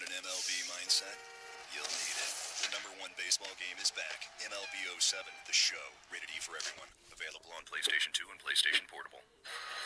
Got an MLB mindset? You'll need it. The #1 baseball game is back. MLB 07, The Show. Rated E for everyone. Available on PlayStation 2 and PlayStation Portable.